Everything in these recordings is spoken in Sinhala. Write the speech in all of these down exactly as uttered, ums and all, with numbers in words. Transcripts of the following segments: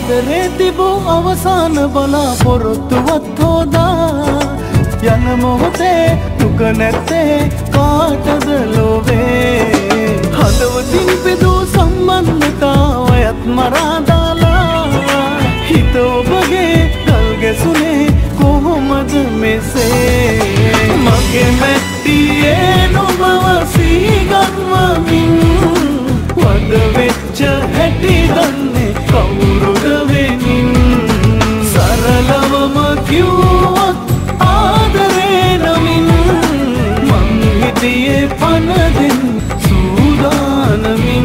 ආදරේ තිබූ අවසාන බලාපොරොත්තුවත් හොදා යන මොහොතේ දුක නැත්තේ කාටද ලෝවේ හදවතින් පිදූ සම්බන්ධතාවයත් මරා දාලා හිත ඔබගේ ගල් ගැසුනේ කොහොමද මෙසේ මගේ මැට්ටියේ නුඹව සීගන්වමින් වද වෙච්ච හැටි දන්නේ කවුරුද වෙනින් සරලවම කිව්වොත් ආදරේ නමින් මං හිටියේ පනදින් සූදානමින්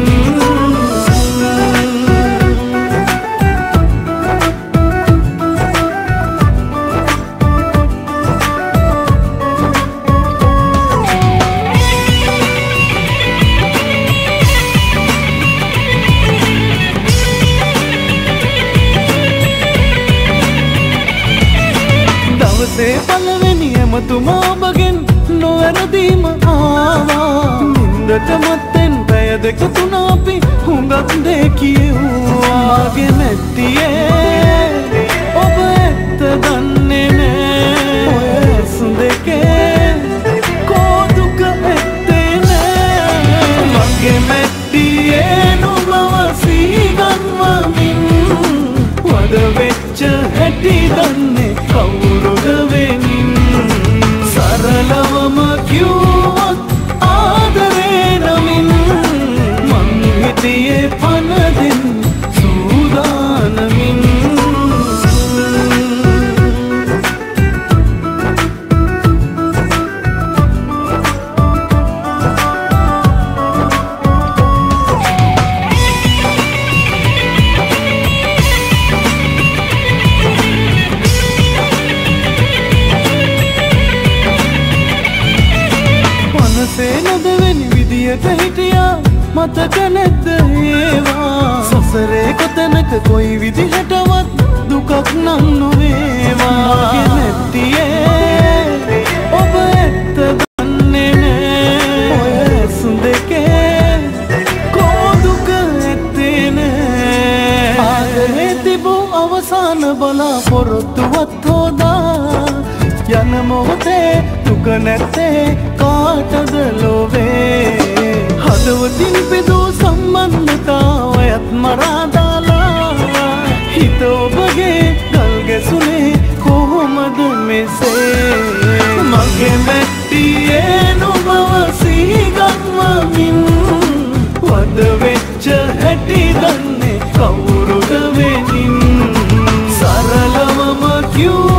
දවසේ පළවෙනි ඇමතුමා ඔබගෙන් නොවැරදීම ආවා නින්දට මත්තෙන් පැය දෙක තුන අපි හුඟක් දේ කිව්වා මගේ මැට්ටියේ ඔබ ඇත්ත දන්නේ නෑ ඔය ඇස් දෙකේ කෝ දුක ඇත්තේ නෑ මගේ මැට්ටියේ නුඹව සීගන්වමින් වද වෙච්ච හැටි දන්නේ කවුරුද වෙනින් සරලවම කිව්වොත් ආදරේ නමින් මං හිටියේ පනදින් සූදානමින් නොදෙවෙනි විදියට හිටියා මතක නැද්ද ඒවා සසරේ කොතැනක කොයි විදිහටවත් දුකක් නම් නොවේවා මගේ මැට්ටියේ ඔබ ඇත්ත දන්නේ නෑ ඔය ඇස් දෙකේ කෝ දුක ඇත්තේ නෑ ආදරේ තිබූ අවසාන බලාපොරොත්තුවත් හොදා යන මොහොතේ දුක නැත්තේ කාටද ලෝවේ හදවතින් පිදූ සම්බන්ධතාවයත් මරා දාලා හිත ඔබගේ ගල් ගැසුනේ කොහොමද මෙසේ මගේ මැට්ටියේ නුඹව සීගන්වමින් වද වෙච්ච හැටි දන්නේ කවුරුද වෙනින් සරලවම කිව්වා